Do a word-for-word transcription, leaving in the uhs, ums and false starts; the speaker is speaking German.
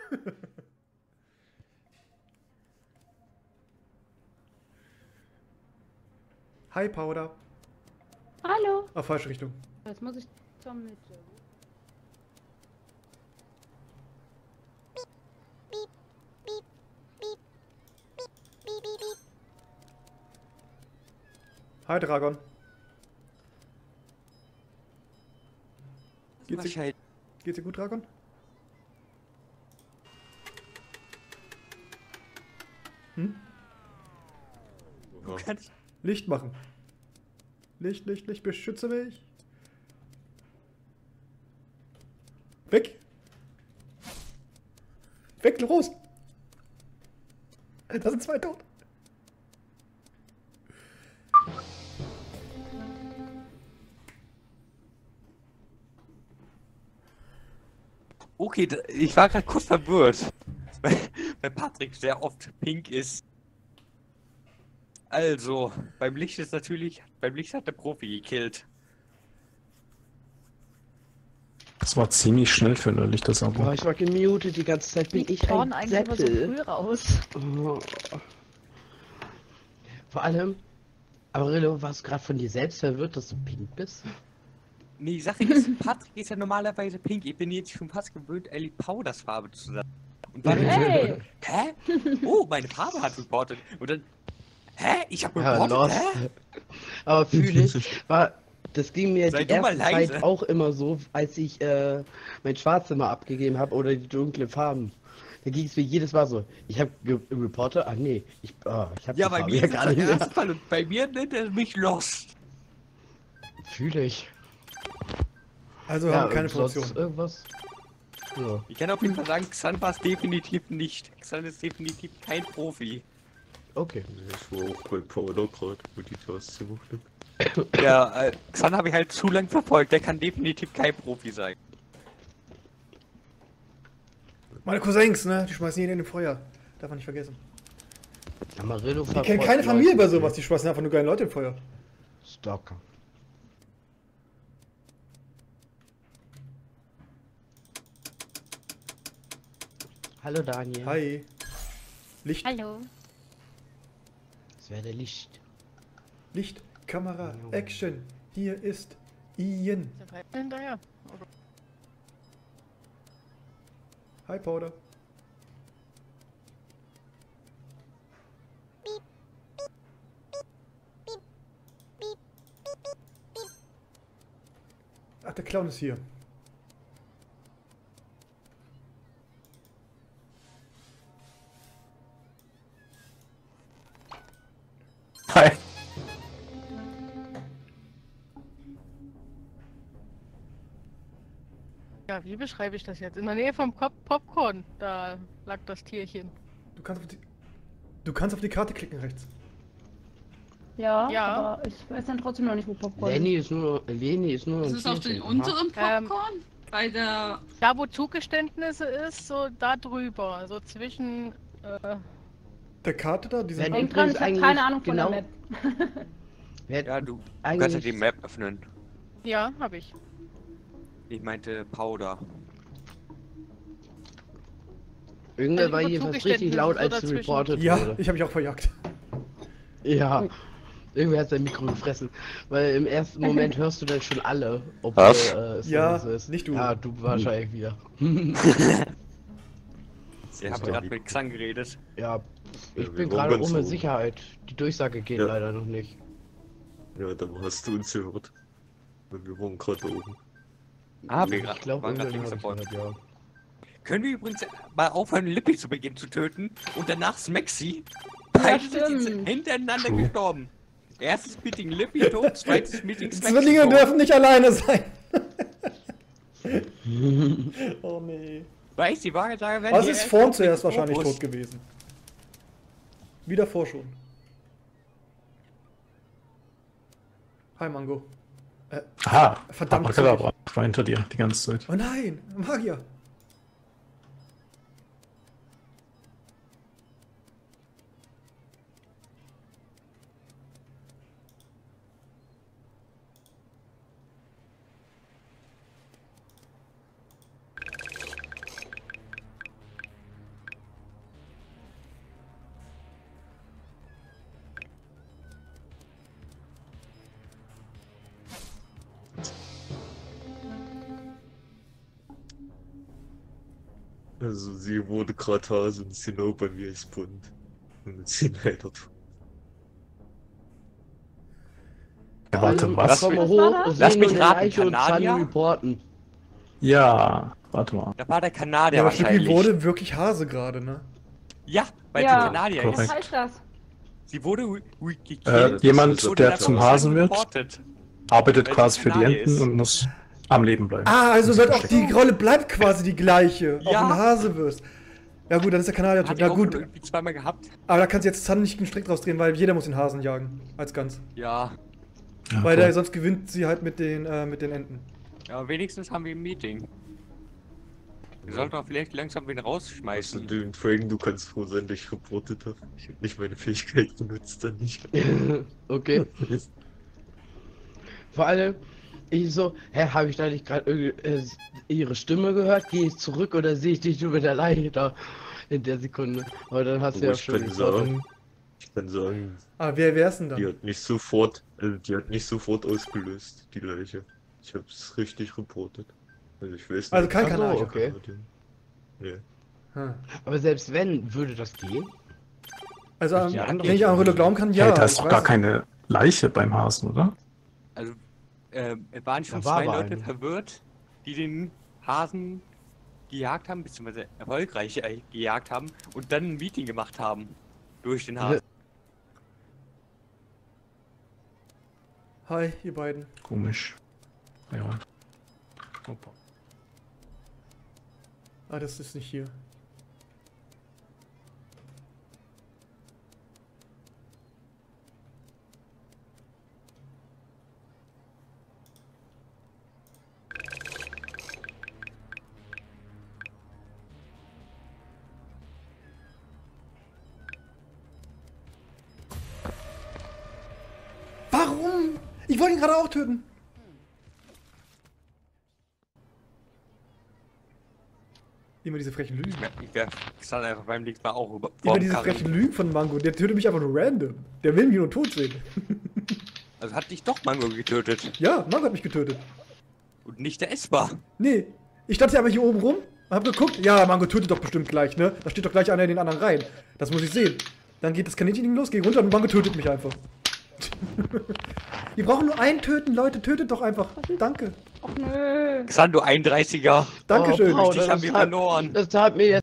Hi, Powder. Hallo. Ah, falsche Richtung. Jetzt muss ich zur Mitte. Hi, Dragon. Geht's dir, geht's dir gut, Dragon? Hm? Du kannst Licht machen. Licht, Licht, Licht, beschütze mich. Weg. Weg, los. Da sind zwei tot. Okay, da- ich war gerade kurz verwirrt, weil, weil Patrick sehr oft pink ist. Also, beim Licht ist natürlich, beim Licht hat der Profi gekillt. Das war ziemlich schnell für eine Lichtersabo. Oh, ich war gemutet die ganze Zeit. Bin Die ich ein spawnen eigentlich immer so Seppel? früh raus. Oh. Vor allem, Amarillo, warst du gerade von dir selbst verwirrt, dass du pink bist? Nee, die Sache ist, Patrick ist ja normalerweise pink. Ich bin jetzt schon fast gewöhnt, Ellie Powders Farbe zu sein. Und war dann Hey! hä? Oh, meine Farbe hat reportet. Und dann, hä? Ich hab Ja, reportet, lost. hä? Aber fühle ich, war, das ging mir Sei die du mal erste Zeit leise. auch immer so, als ich äh, mein Schwarzzimmer abgegeben habe oder die dunklen Farben. Da ging es mir jedes Mal so. Ich habe Reporter, ah nee, ich, oh, ich habe Ja, die bei Farbe mir ja ist gar das nicht der mehr. erste Fall und bei mir nennt er mich Lost. Fühle ich. Also wir haben keine und sonst Funktion. irgendwas. Ja. Ich kann auf jeden Fall sagen, Xan war es definitiv nicht. Xan ist definitiv kein Profi. Okay. Ich war auch bei Powder gerade, wo die Taste gemacht haben. Ja, äh, Xan habe ich halt zu lang verfolgt, der kann definitiv kein Profi sein. Meine Cousins, ne? Die schmeißen jeden in den Feuer. Darf man nicht vergessen. Amarillo Die kennen keine Familie bei sowas. Die schmeißen einfach nur geile Leute im Feuer. Stalker. Hallo Daniel. Hi. Licht. Hallo. Das wäre der Licht. Licht. Kamera. Action. Hier ist Ian. Hinterher. Hi, Powder. Ach, der Clown ist hier. Hi. Ja, wie beschreibe ich das jetzt? In der Nähe vom Pop Popcorn, da lag das Tierchen. Du kannst auf die, du kannst auf die Karte klicken rechts. Ja, Ja. aber ich weiß dann trotzdem noch nicht, wo Popcorn Lenny ist nur, Lenny ist nur Das ein ist auf Tierchen. den unteren Ähm, Popcorn? Bei der. Da, wo Zugeständnisse ist, so da drüber, so zwischen. Äh, Der Karte da, diese. Wenn- Denk dran, ich habe Eigentlich keine Ahnung von genau- der Map. Wer, Ja, du, du Eigentlich- kannst ja die Map öffnen. ja, habe ich. Ich meinte Powder. Irgendwer Also war über jedenfalls richtig Zugeständnisse laut, so als dazwischen. reported Ja, wurde. ich habe mich auch verjagt. Ja. Irgendwer hat sein Mikro gefressen. Weil im ersten Moment hörst du dann schon alle. Obwohl, Was? äh, es Ja, so ist. nicht du. Ja, du wahrscheinlich wieder. Ich habe gerade mit Xan geredet. Ja, ich Ja, wir bin waren gerade ganz ohne oben. Sicherheit. Die Durchsage geht Ja. leider noch nicht. Ja, dann hast du uns gehört. Weil wir waren gerade oben. Ah, wir Ich gra- glaube, waren gerade irgendwann links habe ich davon. gehört, ja. Können wir übrigens mal aufhören, Lippy zu Beginn zu töten und danach Smexy? Ja, Beide sind jetzt stimmt. hintereinander True. gestorben. Erstes Meeting Lippy tot, zweites Meeting Smexy Zwillinge tot. dürfen nicht alleine sein. Oh nee. Weißt du, die Wahrheit sagen, wenn Was die ist Eltern vorn mit zuerst dem wahrscheinlich Fokus- tot gewesen? Wie davor schon. Hi Mango. Äh, Aha. Verdammt. Abracadabra. Ich war hinter dir die ganze Zeit. oh nein, Magier. Also sie wurde gerade Hase und ist genau bei mir gespawnt. Und jetzt sind leider tot. Ja, warte, Ich was? komme Was hoch, war das? sehe Lass nur mich eine raten, Leiche und Kanadier? kann reporten. Ja, warte mal. Da war der Kanadier Ja, aber Stücki wahrscheinlich. wurde wirklich Hase gerade, ne? Ja, bei Ja. den Kanadier Korrekt. Was ist. heißt das? Sie wurde wi- wi- gekillt. Äh, das jemand, ist so der der zum Kanadier. Hasen wird, Reported. arbeitet Weil quasi es für die Kanadier Enten ist. und muss am Leben bleiben. Ah, also Muss wird auch verstecken. die Rolle bleibt quasi die gleiche. Auch Ja. wenn du Hase wirst. Ja gut, dann ist der Kanadier tot. Hat Na ich auch gut, irgendwie zweimal gehabt. aber da kannst du jetzt Zahn nicht einen Strick draus drehen, weil jeder muss den Hasen jagen. Als ganz. Ja. Ja, Weil cool. der, sonst gewinnt sie halt mit den, äh, mit den Enten. Ja, aber wenigstens haben wir ein Meeting. Wir sollten auch vielleicht langsam wen Also rausschmeißen. du, Frank, du kannst froh sein, dass ich reportet habe. Ich habe nicht meine Fähigkeit benutzt, dann nicht. Okay. Vor allem, ich so, hä, habe ich da nicht gerade äh, ihre Stimme gehört? Gehe ich zurück oder sehe ich dich nur mit der Leiche da in der Sekunde? Aber dann hast du Aber ja ich schon kann gesagt. sagen, ich kann sagen, Ah, wer wär's denn dann? die hat nicht sofort, also die hat nicht sofort ausgelöst, die Leiche. Ich habe es richtig reportet. Also ich weiß nicht. Also kein Ach so, Kanadier. okay. Nee. Hm. Aber selbst wenn, würde das gehen? Also, ähm, Ja, wenn ich an Rille glauben kann, ja. Hey, da ist ich doch weiß gar es. keine Leiche beim Hasen, oder? Also, ähm, es waren schon Da war zwei aber Leute eine. verwirrt, die den Hasen gejagt haben, beziehungsweise erfolgreich äh, gejagt haben und dann ein Meeting gemacht haben. Durch den Hasen. Hi, ihr beiden. Komisch. Ja. Opa. Ah, das ist nicht hier. Warum? Ich wollte ihn gerade auch töten. Immer diese frechen Lügen. Ich wäre stand einfach beim nächsten Mal auch über. Immer vorm diese Karren. frechen Lügen von Mango. Der tötet mich einfach nur random. Der will mich nur tot sehen. Also hat dich doch Mango getötet. Ja, Mango hat mich getötet. Und nicht der Esper. Nee, ich stand hier aber hier oben rum, hab geguckt. Ja, Mango tötet doch bestimmt gleich, ne? Da steht doch gleich einer in den anderen rein. Das muss ich sehen. Dann geht das Kaninchen los, geh runter und Mango tötet mich einfach. Wir brauchen nur einen töten, Leute. Tötet doch einfach. Danke. Och nö. Xando einunddreißiger. Dankeschön. Oh, Paul, Dich haben das wir tat- verloren. Das tat mir jetzt